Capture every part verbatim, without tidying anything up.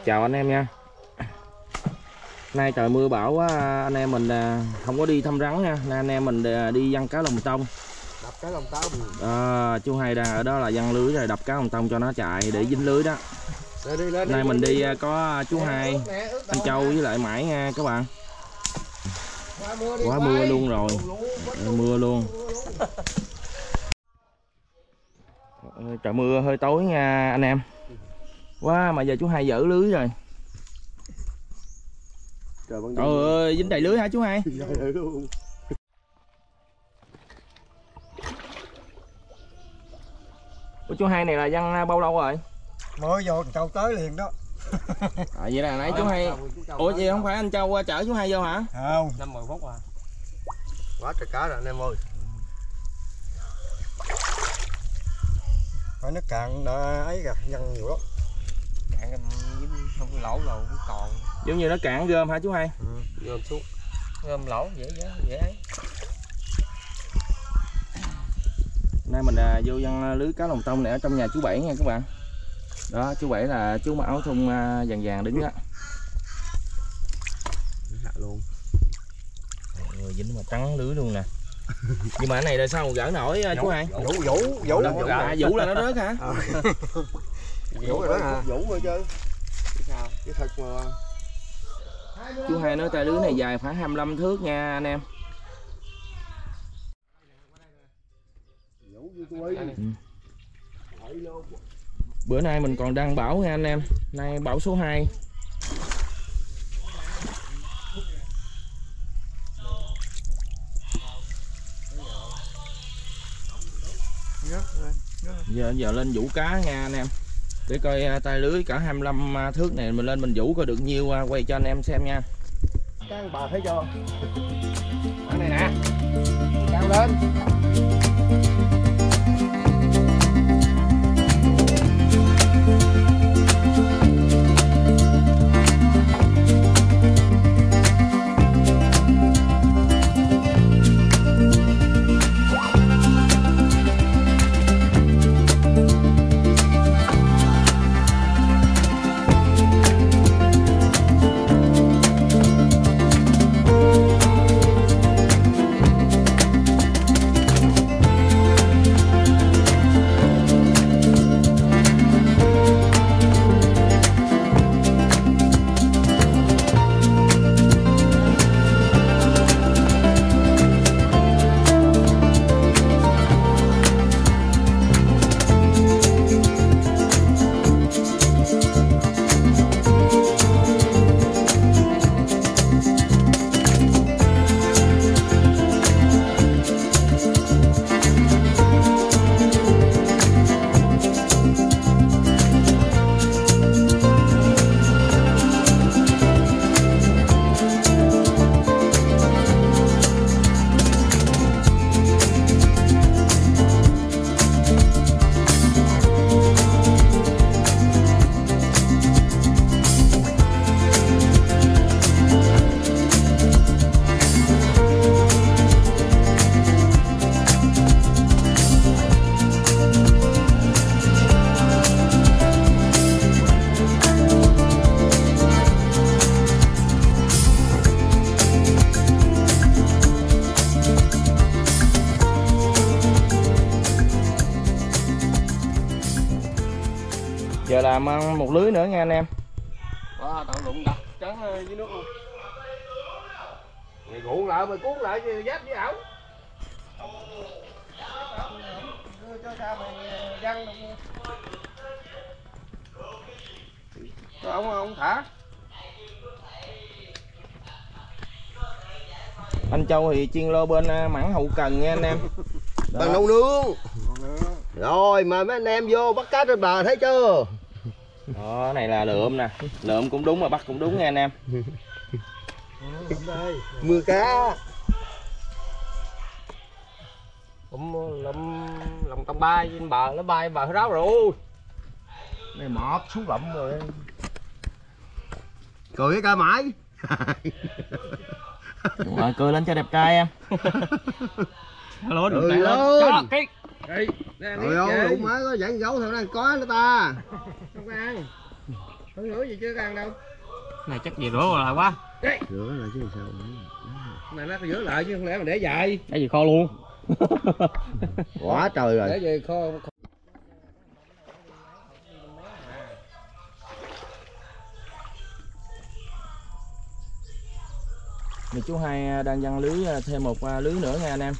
chào anh em nha. Nay trời mưa bão quá, anh em mình không có đi thăm rắn nha, nên anh em mình đi giăng cá lồng tông. Đập cá lồng tông. À, chú Hai đang ở đó là giăng lưới rồi đập cá lồng tông cho nó chạy để dính lưới đó. Lên đi, lên đi, Nay lên mình đi, đi có chú Hai, ướt nè, ướt anh Châu với lại Mãi nha các bạn. Quá mưa, đi Quá quay. mưa luôn rồi, mưa luôn. Trời mưa hơi tối nha anh em. Quá mà giờ chú Hai dỡ lưới rồi. Trời ơi, dính đầy lưới hả chú Hai? Ủa chú Hai này là giăng bao lâu rồi? Mới vô Châu tới liền đó. À, vậy là nãy chú Hai. Ủa vậy không phải anh Châu chở chú Hai vô hả? Không. năm mười phút à. Quá trời cá rồi anh em ơi. Phải nó cạn đã ấy kìa, giăng nhiều lắm. Cạn không lỗ rồi cũng còn. Giống như nó cạn gom hả chú Hai? Ừ, gom xuống. Gom lỗ dễ dễ dễ ấy. Nay mình à, vô giăng lưới cá lồng tông này ở trong nhà chú Bảy nha các bạn. Đó, chú Bảy là chú mặc áo thun à, vàng vàng đứng đó. Hạ luôn. Rồi dính mà trắng lưới luôn nè. Nhưng mà cái này là sao gỡ nổi à, chú Hai? Vũ vũ vũ Đâu có gỡ. À, vũ là nó rớt hả? À. Vũ rồi đó hả? Vũ rồi chứ. Sao? Cái thật mà. Chú Hai nói tay lưới này dài khoảng hai mươi lăm thước nha anh em. Ừ. Bữa nay mình còn đang bão nha anh em. Nay bão số hai. Giờ giờ lên vũ cá nha anh em. Để coi tay lưới cả hai mươi lăm thước này mình lên mình vũ coi được nhiêu, quay cho anh em xem nha. Căng bà thấy chưa? Cái này nè. Căng lên. Giờ làm một lưới nữa nha anh em. Wow, tao đụng đập trắng dưới nước luôn. Mày cuộn lại, mày cuốn lại giáp với ảo. Cho sao mày văng đâu. Cho ông ông thả. Anh Châu thì chuyên lô bên mảng hậu cần nha anh em. Bằng nấu nướng. Rồi mà mấy anh em vô bắt cá trên bờ thấy chưa? Đó, cái này là lượm nè. Lượm cũng đúng mà bắt cũng đúng nha anh em. Mưa cá. Cũng lụm lòng tông bay trên bờ nó bay bờ ráo rồi. Này mọt xuống lụm rồi. Cười cái ca mãi. Rồi, cười lên cho đẹp trai em. Hello, được lên. Cho cái. Trời ơi, đủ má có dẫn gấu theo đang có nữa ta. Không ăn. Không rửa gì chứ ăn đâu. Này chắc gì rửa lại quá. Rửa lại chứ sao? Này nó rửa lại chứ không lẽ mà để vậy. Cái gì kho luôn. Quá trời rồi. Để về kho. Thì chú Hai đang giăng lưới thêm một lưới nữa nha anh em.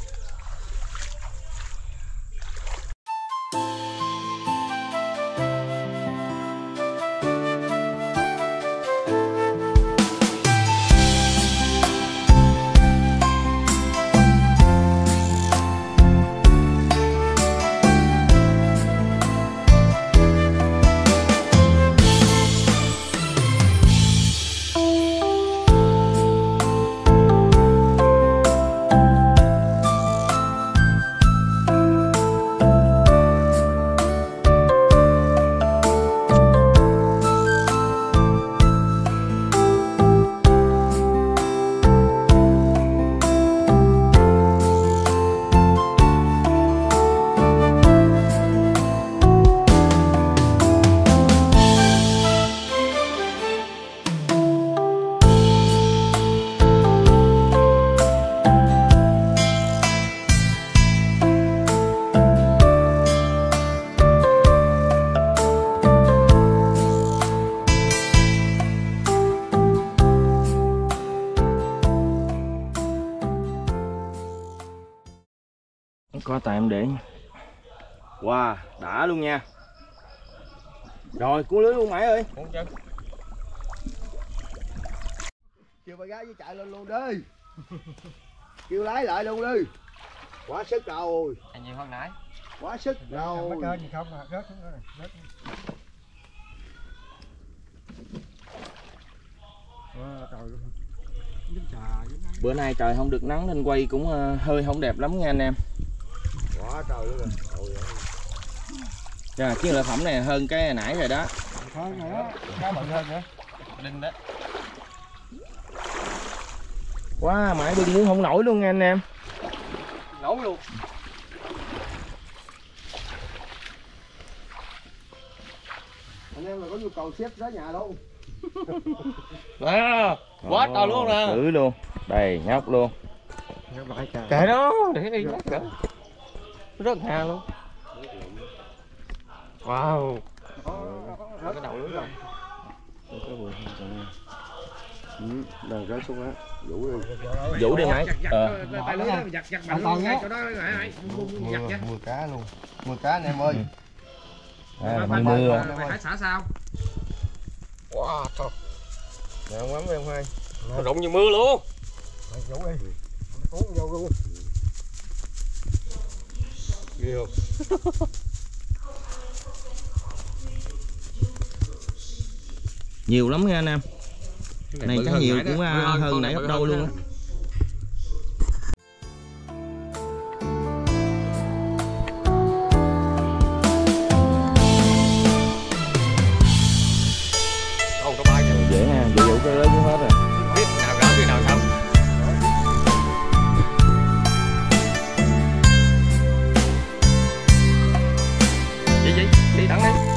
Có tại em để. Wow, đã luôn nha. Rồi, cuốn lưới luôn Mãi ơi. Cuốn chứ. Kêu bà gái với chạy lên luôn đi. Kêu lái lại luôn đi. Quá sức rồi. Anh nhiều hơn nãy. Quá sức rồi. Mấy kênh gì không à, rớt xuống đó này, rớt. Wow, trời ơi. Bữa nay trời không được nắng nên quay cũng uh, hơi không đẹp lắm nha anh em. Quá trời luôn rồi. Dạ, chiếc lợi phẩm này hơn cái nãy rồi đó. Hơn nữa, cá bự hơn nữa. Đinh đó. Quá, Mãi bưng muốn không nổi luôn nha anh em. Nổi luôn. Anh em là có nhu cầu xếp giá nhà luôn. À, quá to luôn nè. Thử luôn. Đây, nhóc luôn. Kệ đó, để đi lát nữa. Rất hà luôn. Wow. Cái đầu lưới rồi. Ừ, đang rớt xuống á. Vũ đi. Vũ đi Mãi. Ờ. Tay lưới đó giặt giặt mạnh luôn ngay chỗ đó lại. Giặt giặt. Mưa cá luôn. Mưa cá anh em ơi. À, mưa mưa. Mày phải xả sao? Wow, thôi. Nè ngắm em Hai. Nó rụng như mưa luôn. Mày Vũ đi. Cuốn vô luôn. Ghê không? Nhiều lắm nha anh em. Này cá nhiều cũng uh, hơn nãy gấp đôi luôn á. Không có bay kìa. Dễ nha, dễ dụ cái lưới cũng hết rồi. Biết nào gỡ biết nào không. Gì gì? Đi thẳng đi.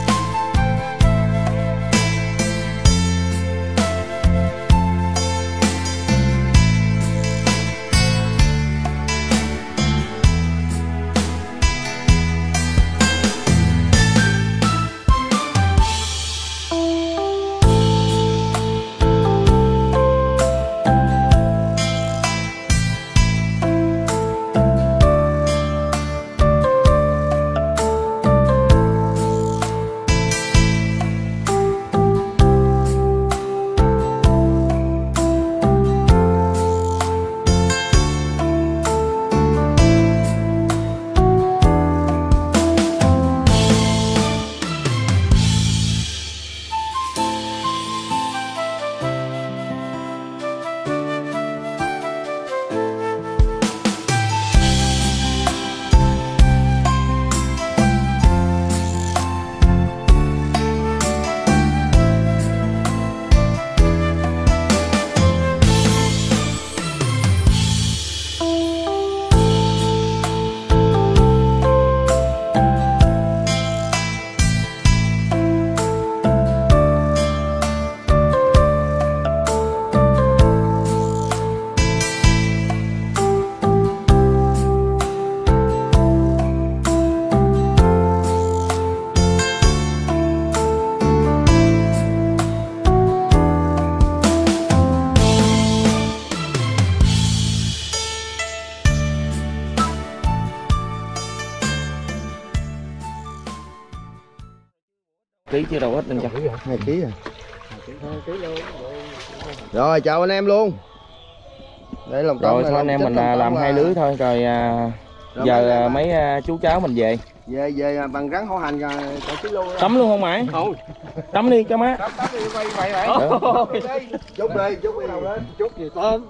Ký chứ đâu ít lên cho. Hai ký à. Rồi chào anh em luôn. Đây lòng Rồi thôi anh em mình làm hai lưới thôi rồi, à, rồi giờ mấy, mấy à, chú cháu mình về. Về về bằng rắn hổ hành rồi còn ký luôn. Tắm luôn không mày? Không. Tắm đi cho má. Tắm tắm đi quay quay lại. Chút đi, chút đi đầu lên. Chút gì tôm.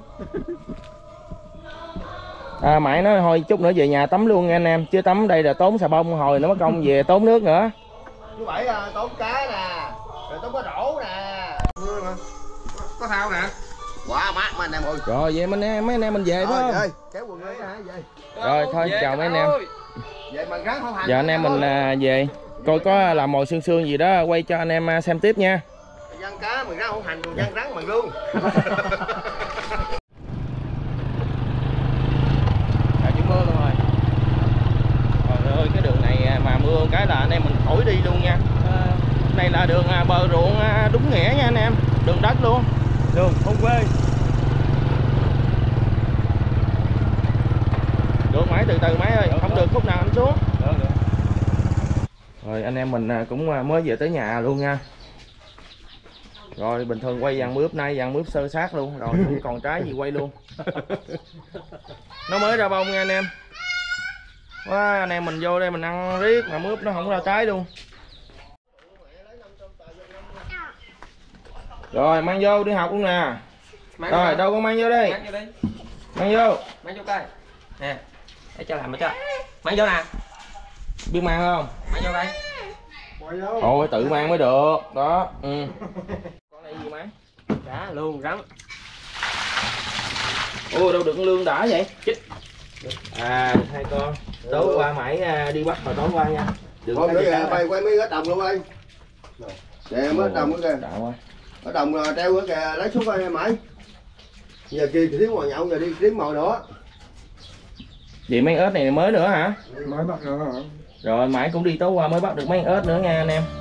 À, mãi nói thôi chút nữa về nhà tắm luôn nha anh em, chứ tắm đây là tốn xà bông hồi nó mất công về tốn nước nữa. Chú Bảy à, tốn cá nè, rồi tốn có rổ nè. Có thao nè. Quá mát mà anh em ơi. Rồi vậy mình mấy anh em mình về Rồi, phải không? ơi, kéo quần lên hả về. Rồi thôi chào mấy anh em. Về bằng rắn hổ hành. Giờ anh em mình à, về coi có làm mồi xương xương gì đó quay cho anh em à, xem tiếp nha. Dân cá bằng rắn hổ hành còn dân rắn bằng luôn. À, chỉ mưa luôn rồi. Trời ơi cái đường này mà mưa cái là anh em mình khỏi đi luôn nha. À, này là đường à, bờ ruộng à, đúng nghĩa nha anh em, đường đất luôn. Đường thôn quê. Được máy từ từ máy ơi, được, không được. được khúc nào anh xuống. Được, được. Rồi anh em mình à, cũng à, mới về tới nhà luôn nha. Rồi bình thường quay dàn mướp, nay dàn mướp sơ sát luôn, rồi không còn trái gì quay luôn. Nó mới ra bông nha anh em. Wow, anh em mình vô đây mình ăn riết mà mướp nó không ra trái luôn. Rồi mang vô đi học luôn nè. Mang Rồi vô. đâu con mang vô đây. Mang vô đi. Mang vô. Mang vô coi. Nè. Để cho làm cho. Mang vô nè. Biết mang không? Mang vô đây. Ôi tự mang mới được. Đó. Ừ. Con này gì má? Cá luôn rắn. Ôi đâu được con lương đã vậy? Chích. À hai con. Tối qua mãi à, đi bắt hồi tối qua nha. Đừng Thôi có nữa gì kìa, cả. bay quay mấy cái đồng luôn ơi. Nè mới đồng nữa kìa. Đã quá. Ở đồng là treo nữa kìa, lấy xuống coi mãi. Giờ kia thiếu mồi nhậu giờ đi kiếm mồi nữa. Vậy mấy ớt này mới nữa hả? Mới bắt nữa hả? Rồi mãi cũng đi tối qua mới bắt được mấy ớt nữa nha anh em.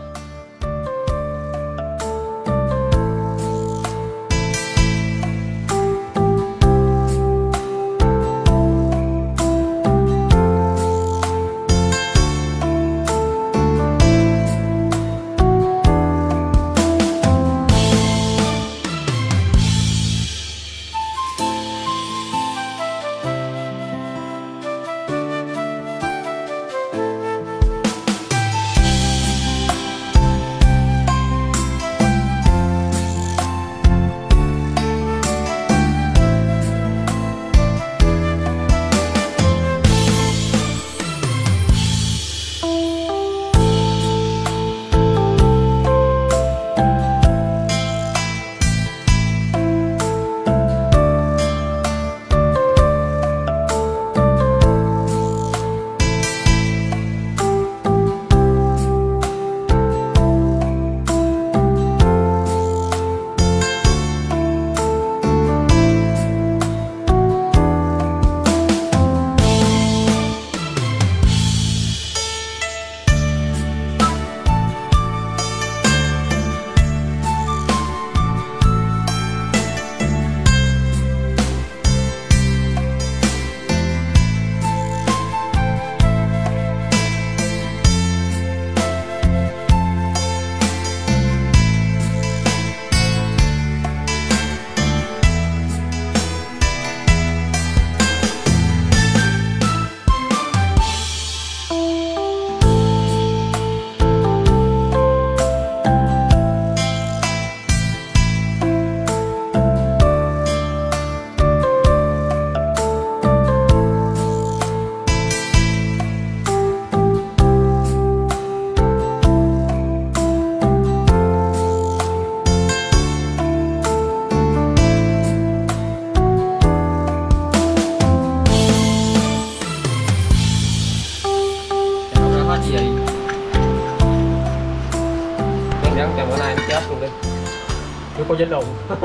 Chưa có dính luôn.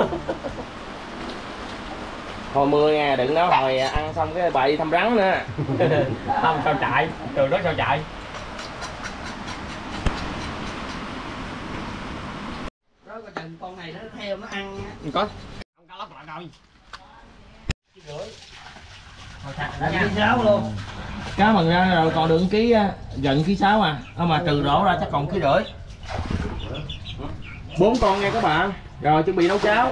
Thôi mưa nha, đừng nói hồi ăn xong cái bà đi thăm rắn nữa. Không sao chạy, từ đó sao chạy. Đó coi chừng con này nó theo nó ăn á. Không có. Không có lóc lại rồi. Đi sáu luôn. Cá mần ra rồi còn được ký gần ký sáu à. Không mà trừ rổ ra chắc còn ký rưỡi. Bốn con nghe các bạn. Rồi chuẩn bị nấu cháo.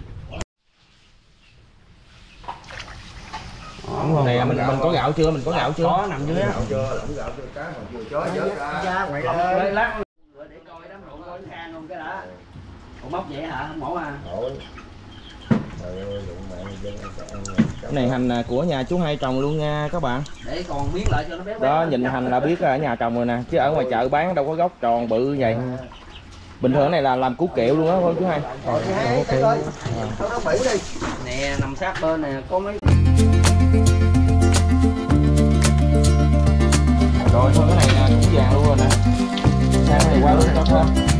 Này mình mình có gạo chưa? Mình có gạo chưa? Có nằm dưới á. Gạo chưa, lỏng gạo chưa, cá mà vừa chó vớt ra. Ra ngoài Lát ơi. lát Để coi đám ruộng coi khang không cái đã. Ủa móc vậy hả? Không mổ à? Ôi. Trời ơi, dụng mẹ dân ăn cái này hành là của nhà chú Hai trồng luôn nha các bạn. Để còn miếng lại cho nó béo béo. Đó nhìn hành là biết ở nhà trồng rồi nè, chứ ở ngoài chợ bán đâu có gốc tròn bự như vậy. Bình thường này là làm củ kiệu luôn á không chú Hai? Rồi chú Hai, cái coi. Nó nó bỉ đi. Nè nằm sát bên nè, có mấy Rồi thôi cái này nè cũng vàng luôn rồi nè. Sang cái này qua luôn cho thôi.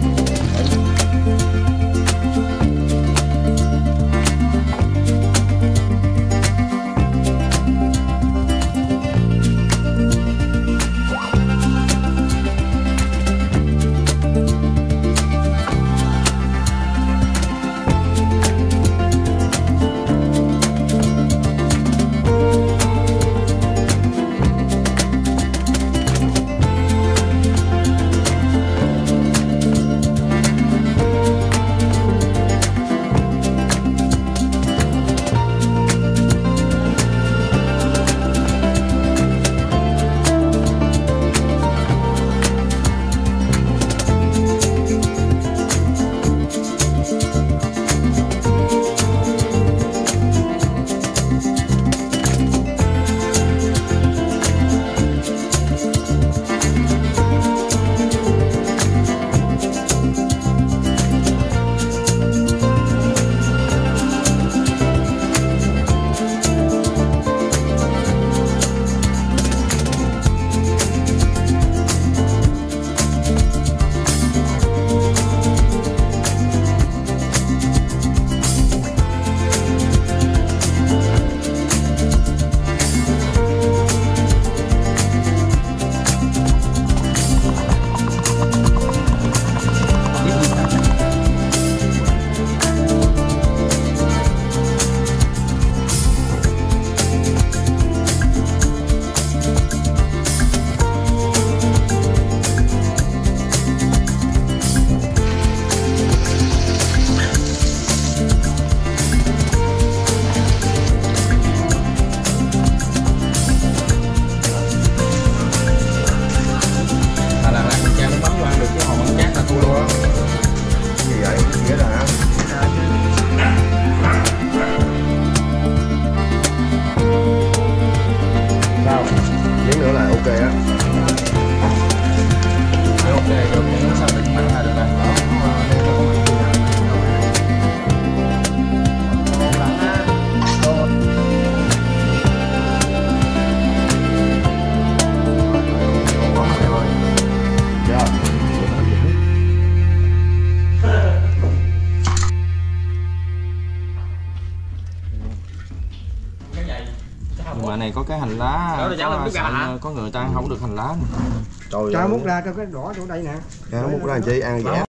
Nhưng mà này có cái hành lá, có, sợ, có người ta không được hành lá này. Trời cho múc ra cho cái đỏ chỗ đây nè. Cá múc ra làm chi ăn dễ.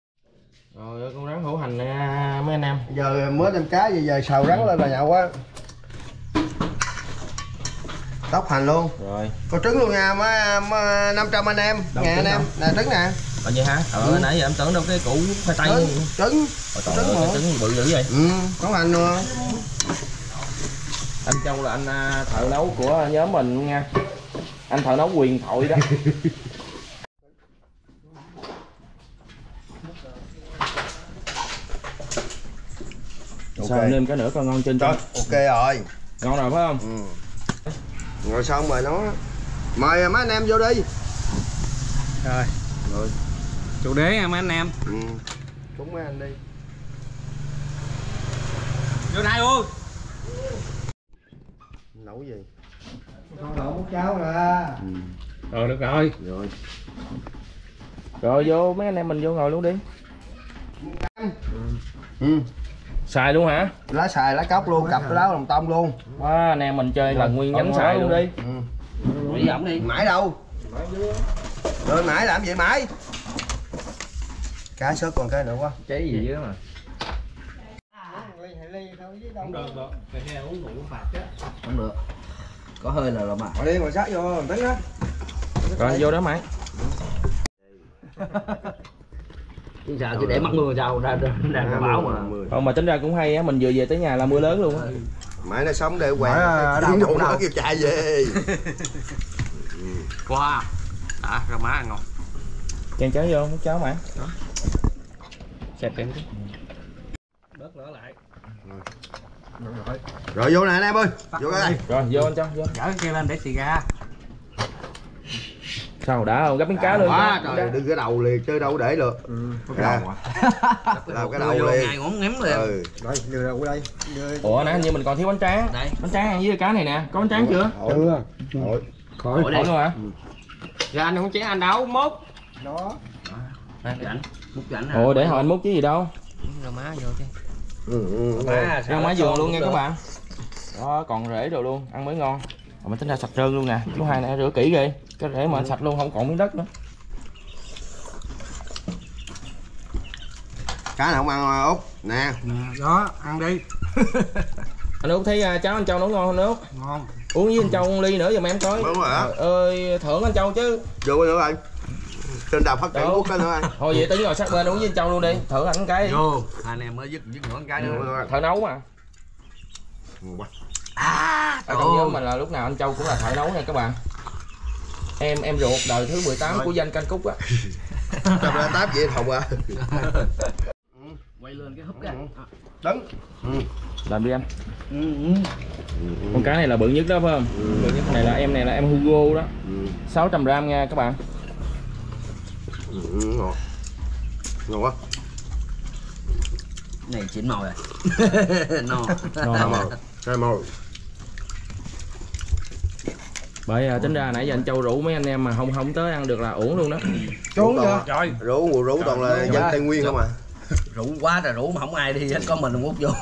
Rồi con rắn hổ hành nha mấy anh em. Giờ mới đem cá về giờ xào rắn lên là nhậu quá. Tóc hành luôn. Rồi. Có trứng luôn nha, mấy năm trăm anh em, Đâu, ngàn anh em. Nè trứng nè. Ở vậy hả? Ờ ừ. Nãy giờ em tưởng đâu cái củ khoai tây. Trứng. Trứng. Trời ơi, cái trứng bự dữ vậy. Ừ, có hành luôn. Anh Châu là anh thợ nấu của nhóm mình luôn nha. Anh thợ nấu quyền thoại đó. Okay. Sao nêm cái nữa coi ngon trên trên. Ok rồi. Ngon rồi phải không? Ừ. Rồi xong rồi nó mời mấy anh em vô đi. Rồi. Rồi. Chủ đế nha mấy anh em. Ừ. Cúng mấy anh đi. Vô này ơi. Nấu gì? Con đổ múc cháo ra. Ừ. Rồi được rồi. Rồi. Rồi vô mấy anh em mình vô ngồi luôn đi. Ừ. Xài luôn hả? Lá xài, lá cóc luôn, cặp lá lòng tông luôn. Wow, anh em mình chơi là nguyên nhánh xài luôn đi. Ừ. Quỷ ổng đi. Mãi đâu? Rồi mãi làm gì mãi? Cá sớt còn cái nữa quá. Cháy gì dưới mà. Không được được. Phải nghe uống rượu uống phạt chứ. Không được. Có hơi là là mà. Ngồi đi ngồi sát vô làm tính á. Rồi vô đó mày. chứ sao chứ để mắc mưa sao ra ra, ra, ra bão mà. Còn mà tính ra cũng hay á, mình vừa về tới nhà là mưa lớn luôn á. Mày nó sống để quẹt đi đâu nó kêu chạy về. Wow. À, rau má ngon. Chan cháo vô, múc cháo mày. Xẹp em chứ. Bớt nữa lại. Rồi. Rồi vô nè anh em ơi. Vô cái đây. Rồi vô anh cho, vô. Gỡ kia lên để xì ra. Sao đã không? Gấp miếng cá luôn. Quá trời, đừng cái đầu liền chơi đâu để được. Ừ, cái đầu à. Làm cái đầu liền. Ngày ngổm ngém liền. Ừ. Rồi, đưa ra đây. Ủa nè, như mình còn thiếu bánh tráng. Đây. Bánh tráng ăn với cá này nè, có bánh tráng chưa? Chưa. Khỏi. Khỏi khỏi luôn hả? Dạ anh không chế anh đâu, mốt. Đó. Múc rảnh, múc rảnh. Ủa để hồi anh múc chứ gì đâu. Rau má vô chứ. Ừ, ừ. Má, Rau má vườn luôn nha các bạn. Đó, còn rễ rồi luôn, ăn mới ngon. Mà mình tính ra sạch trơn luôn nè. Chú hai này rửa kỹ ghê. Cái rễ mà sạch luôn, không còn miếng đất nữa. Cá này không ăn Út. Nè. Đó, ăn đi. Anh Út thấy uh, cháo anh Châu nấu ngon không Út? Ngon. Uống với anh Châu một ly nữa giùm em coi. Đúng rồi hả? Trời ơi, thưởng anh Châu chứ. Vô nữa anh. Trên đào phát triển Đâu. quốc cái nữa anh. Thôi vậy tính ngồi sát bên uống với anh Châu luôn đi, thưởng anh cái. Vô. Anh em mới dứt dứt nữa cái nữa. Thợ nấu mà. À, Ở trong nhóm mình là lúc nào anh Châu cũng là thợ nấu nha các bạn. Em em ruột đời thứ mười tám của danh canh cúc á. Trong ra táp vậy thùng à. Quay lên cái húp cái. Đứng. Ừ. Làm đi anh. Ừ, ừ. Con cá này là bự nhất đó phải không? Ừ. Bự nhất này là em này là em Hugo đó. Ừ. sáu trăm gram nha các bạn. Ừ, ngon. Ngon quá. Này chín màu rồi. No. Ngon màu. Hai màu. Bởi à, tính ra nãy giờ anh Châu rủ mấy anh em mà không không tới ăn được là uổng luôn đó. Trốn chưa? Trời. Rủ mùa rủ toàn là dân Tây Nguyên không à. Rủ quá rồi rủ mà không ai đi hết, có mình mút vô.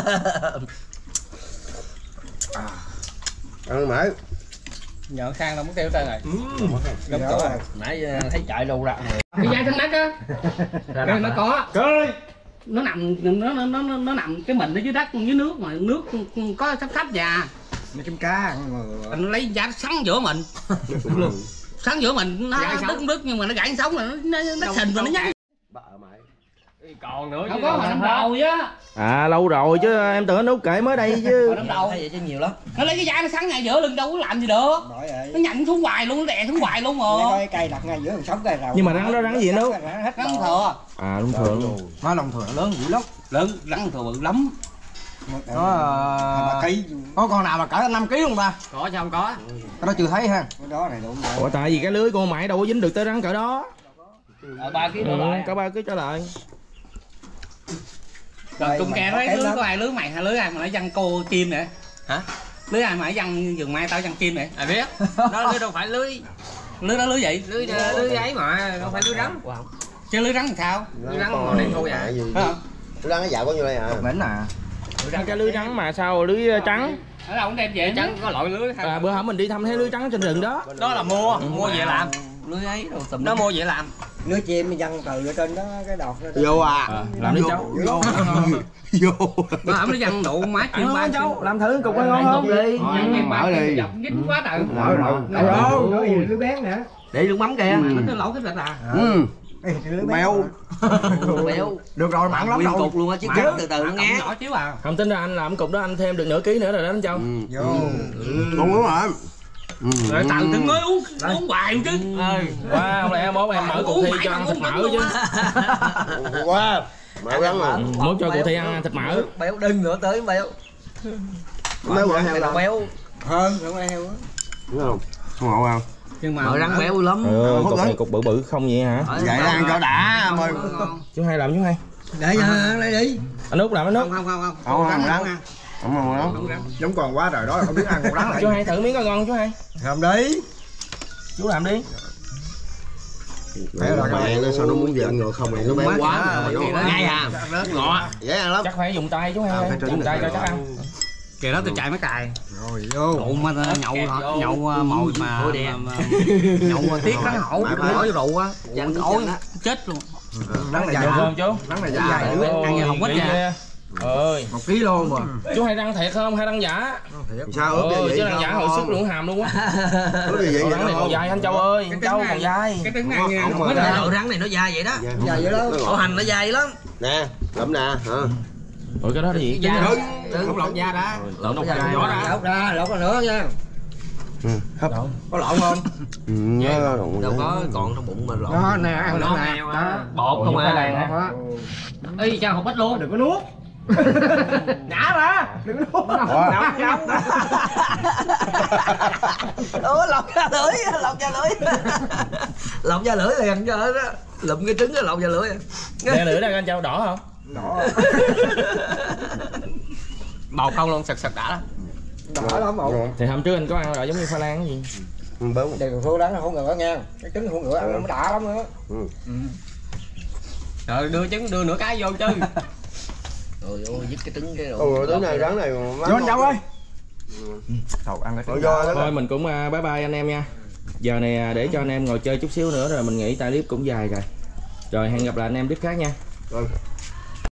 Ăn mãi. Nhờ sang đâu muốn kêu tên rồi. Gấp chỗ rồi. Nãy thấy chạy đâu ra. Cái dây thân đất á, cái nó có, nó nằm nó nó nó nó nằm cái mình ở dưới đất dưới nước mà nước có thấp thấp già. Mấy chấm cá. Nó lấy giá sắn giữa mình, sắn giữa mình nó đứt đứt nhưng mà nó gãy sống là nó nó, nó sình và nó nhảy. Còn nữa Không có mà năm đầu chứ. À lâu rồi chứ em tưởng anh Út kể mới đây chứ. Năm đầu. Vậy chứ nhiều lắm. Nó lấy cái giá nó sắn ngay giữa lưng đâu có làm gì được. Nó nhạnh xuống hoài luôn, nó đè xuống hoài luôn rồi. Cái cây đặt ngay giữa đường sống cây rau. Nhưng mà rắn đó rắn gì anh Út? Rắn thừa. À đúng thừa luôn. Nó lòng thừa lớn dữ lắm. Lớn rắn thừa bự lắm. Nó ký. Có con nào mà cỡ năm ký không ta? Có sao không có? Cái đó chưa thấy ha. Cái đó này đúng rồi. Ủa tại vì cái lưới của mày đâu có dính được tới rắn cỡ đó. Ở ba ký Ừ, đổ lại. có ba ký trở lại. Rồi cùng kè đấy, lưới có ai lưới mày hay lưới ai mà nó văng cô kim nè? Hả? Lưới ai mà nó văng vườn mai tao văng kim nè? Ai biết? Đó lưới đâu phải lưới. Lưới đó lưới gì? Lưới lưới ấy mà, không phải lưới rắn. Chứ lưới rắn làm sao? Lưới rắn màu đen thôi à. Lưới rắn nó dạo có nhiêu đây hả? Mến à. Cái lưới trắng mà sao lưới trắng? Ở đâu cũng đem về Trắng có loại lưới. À, bữa hổm mình đi thăm thấy lưới trắng trên rừng đó. Đó là mua, mua về làm. Lưới ấy đồ tùm. Nó mua về làm. Lưới chim văng từ ở trên đó cái đọt đó. Vô à. À, làm đi cháu. Vô. Vô. nó ổng nó văng độ má chuyện Ăn ba không cháu, làm thử cục ăn ngon không? đi. Mở đi. Dính quá trời. Mở rồi. Đâu, lưới bén nữa. Để nước mắm kìa. Nó cái lỗ cái thịt à. Ừ. Lưới Béo. Béo. Được rồi, mặn lắm Nguyên rồi. cục luôn á chứ cắt từ từ nó ngán. Nhỏ xíu à. Không tính ra anh làm cục đó anh thêm được nửa ký nữa rồi đó anh Châu. Vô. Ngon quá hả? Rồi tao từng mới uống uống hoài chứ. Wow, không lẽ mốt em mở cuộc thi cho ăn thịt mỡ chứ. Quá. Mỡ rắn rồi. Mốt cho cuộc thi ăn thịt mỡ. Béo đừng nữa tới béo. Mấy quả heo đâu? Béo. Hơn, không ai heo á. Đúng không? Không ngộ không? Nhưng mà Mỡ rắn béo lắm. Ừ, cục này cục bự bự không vậy hả? Vậy là ăn cho đã em ơi. Chú hai làm chú hai. Để cho ăn lấy đi. Anh Út làm anh Út. không không không. Không ăn rắn. ăn. Không ăn rắn. Giống còn quá trời đó, không biết ăn con rắn lại. Chú hai thử miếng coi ngon không chú hai. Làm đi. Chú làm đi. Mẹ nó sao nó muốn giận rồi không mày nó béo quá rồi. Ngay à. Ngọ. Dễ ăn lắm. Chắc phải dùng tay chú hai. Dùng tay cho chắc ăn. Kìa đó tôi chạy mấy cài. Rồi vô. Rượu mà nhậu nhậu mồi mà nhậu tiết rắn hổ nói rượu á, dặn ối chết luôn. Rắn này Được dài không chú? Rắn này dài dữ. Ăn như hồng quýt nha. ơi một ký luôn mà. chú hay đăng thiệt không hay đăng giả? Sao ướp Ừ, vậy? chứ đăng giả hồi sức luôn hàm luôn á. Ướp gì vậy? Con rắn này còn dài anh Châu ơi, Cái Châu trứng còn này- dài. Cái trứng này nha. Không mà Cái đã. độ rắn này nó dài vậy đó. Dài vậy đó. Ổ hành nó dài lắm. Nè, lụm nè, hả? Ủa cái đó là gì? Da không lột da đã. Lộn đâu Da dài nhỏ ra. ra. Lột ra, lột ra nữa nha. Hấp. Có lộn không? Ừ, nhớ lộn Đâu nữa. có còn trong bụng mà lộn. Đó nè, ăn Lộn nè. heo Đó. á. Bột không à. Ê sao hộp ít luôn. Đừng có nuốt. Nhả ra. Đừng có nuốt. Nóng nóng. Ủa lột ra lưỡi, lột ra lưỡi. Lột ra lưỡi liền cho đó. Lụm cái trứng lột ra lưỡi. Nè lưỡi đây anh Châu đỏ không? Đỏ. Bột không luôn, sực sực đã lắm. Đỏ lắm bột. Thì hôm trước anh có ăn rồi giống như khoai lang cái gì? Bớt. Đây còn số đáng là không ngựa nha. Cái trứng không ngựa ăn nó đã lắm nữa. Ừ. Rồi đưa trứng đưa nửa cái vô chứ. Rồi ôi dứt cái trứng cái rồi. Ồ, tối nay rắn này má. Vô anh Châu ơi. Thầu ăn cái Ôi do đó. Thôi mình cũng uh, bye bye anh em nha. Giờ này uh, để cho anh em ngồi chơi chút xíu nữa rồi mình nghỉ, tại clip cũng dài rồi. Rồi hẹn gặp lại anh em clip khác nha. Rồi.